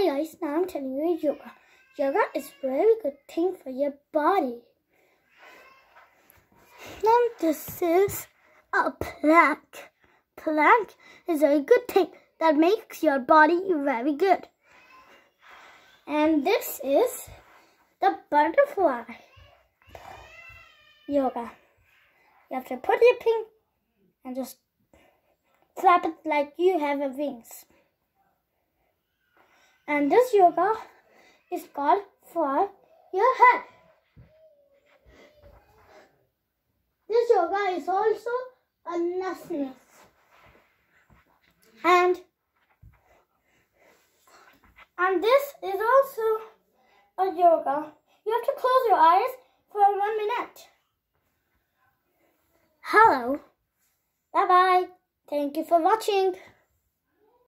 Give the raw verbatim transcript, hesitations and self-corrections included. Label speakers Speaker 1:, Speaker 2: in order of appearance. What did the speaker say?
Speaker 1: Hi guys, now I'm telling you yoga. Yoga is very good thing for your body. Now this is a plank. Plank is a good thing that makes your body very good. And this is the butterfly yoga. You have to put your thing and just flap it like you have a wings. And this yoga is called for your head. This yoga is also a nasness. And and this is also a yoga. You have to close your eyes for one minute. Hello. Bye bye. Thank you for watching.